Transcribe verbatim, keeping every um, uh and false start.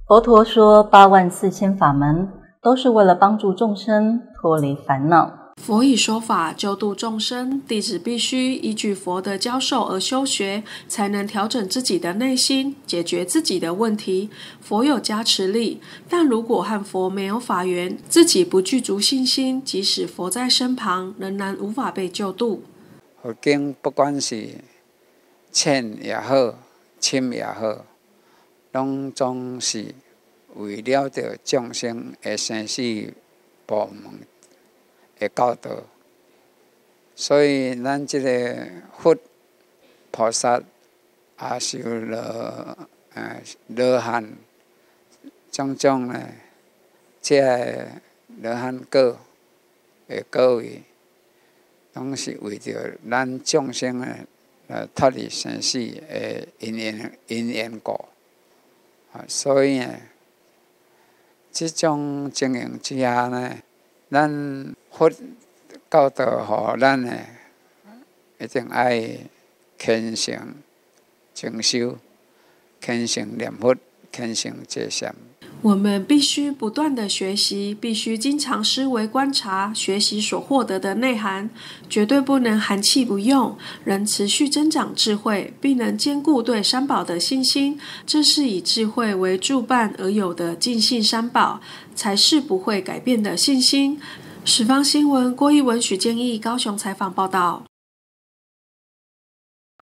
佛陀说八万四千法门都是为了帮助众生脱离烦恼。 佛以说法救度众生，弟子必须依据佛的教授而修学，才能调整自己的内心，解决自己的问题。佛有加持力，但如果和佛没有法缘，自己不具足信心，即使佛在身旁，仍然无法被救度。 佛经不管是浅也好，深也好，拢总是为了着众生的生死部门的教导，所以咱这个佛菩萨也是有罗呃罗汉种种呢，这罗汉果的果位，拢是为着咱众生呢，呃脱离生死的因缘因缘果，啊，所以呢，这种情形之下呢，咱佛教导互咱呢，一定爱虔诚精修，虔诚念佛，虔诚戒善。 我们必须不断地学习，必须经常思维观察，学习所获得的内涵，绝对不能含气不用，仍持续增长智慧，并能兼顾对三宝的信心。这是以智慧为助伴而有的尽信三宝，才是不会改变的信心。十方新闻郭一文、许建义高雄采访报道。